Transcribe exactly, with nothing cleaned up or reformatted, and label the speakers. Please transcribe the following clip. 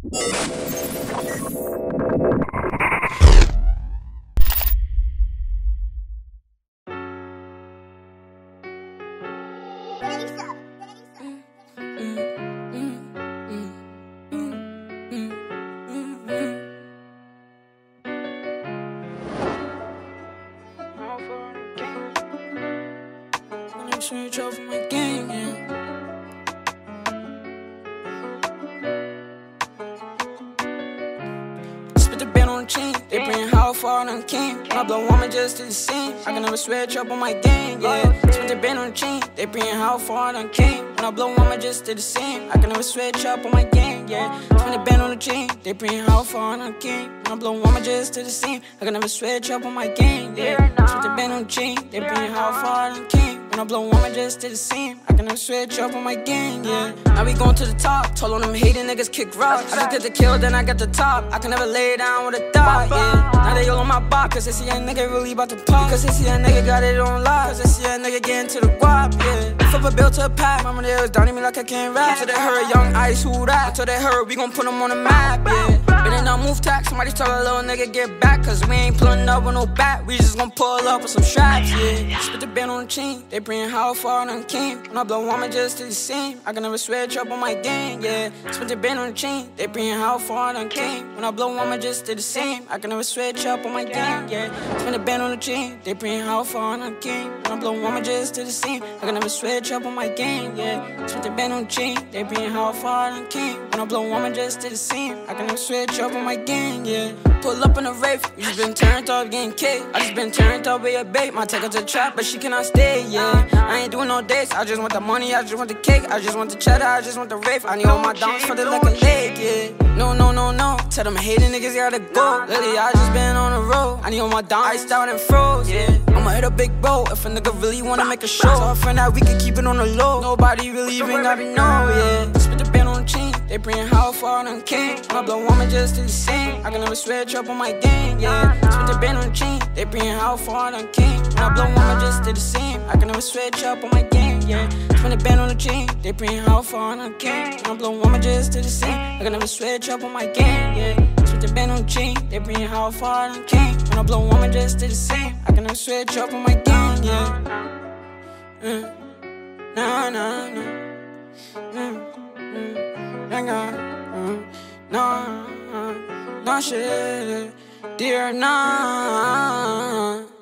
Speaker 1: Switch over my game, yeah. Spit the band on the chain, they bring how far I came. When I blow woman just to the same, I can never switch up on my game, yeah. Spit the band on the chain, they bring how far I came. When I blow woman just to the same, I can never switch up on my game, yeah. Spit the band on the chain, they bring how far I came. When I blow woman just to the same, I can never switch up on my game, yeah. Spit the band on the chain, they bring how far I came. When I blow woman just to the same, I can never switch up on my game, yeah. Now we going to the top, told on them hating niggas kick rocks. I just get the kill, then I get the top. I can never lay down with a thought, yeah. Now they all on my block, cause they see a nigga really about to pop. Cause they see a nigga got it on lock. Cause they see a nigga getting to the guap, yeah. Flip a bill to a pack, mama they was downing me like I can't rap. So they heard young ice, who that? Until they heard we gon' put them on the map, yeah. But they not move tax, somebody tell a little nigga get back. Cause we ain't pulling up with no bat, we just gon' pull up with some straps, yeah. Spit the band on the chain, they bring how far I came. When I blow woman just to the same, I can never switch up on my game, yeah. Spit the band on the chain, they bring how far I came. When I blow woman just to the same, I can never switch up on my game, yeah. Spin the band on the chain, they bring how far I came. When I blow woman just to the same, I can never switch up on my game, yeah. Spin the band on the chain, they bring how far I came. When I blow woman just to the same, I can never switch up on my game, yeah. Pull up in a rave, you just been turned up getting kicked. I just been turned up with a bait, might take her to the trap, but she cannot stay, yeah. I ain't doing no dates, I just want the money, I just want the cake, I just want the cheddar, I just want the rave. I need all my dogs for the like a leg, yeah. No, no, no, no, tell them hating niggas gotta go. Lately I just been on the road, I need all my dogs iced out and froze, yeah. I'ma hit a big boat if a nigga really wanna make a show. Tell a friend that we can keep it on the low, nobody really even gotta know, yeah. Spit the band on the chain, they bring how far I came. When I blow woman just to the same, I can never switch up on my game, yeah. Spit the band on the chain, they bring how far I came. When I blow woman just to the same, I can never switch up on my game, yeah. Spin the band on the chain, they bring how far I came. When I blow woman just to the same, I can never switch up on my game, yeah. Spin the band on the chain, they bring how far I came. When I blow woman just to the same, I can never switch up on my game, yeah. Mm. Nah, nah, nah. Mm, mm. Nah, nah, nah, nah, shit, dear, nah.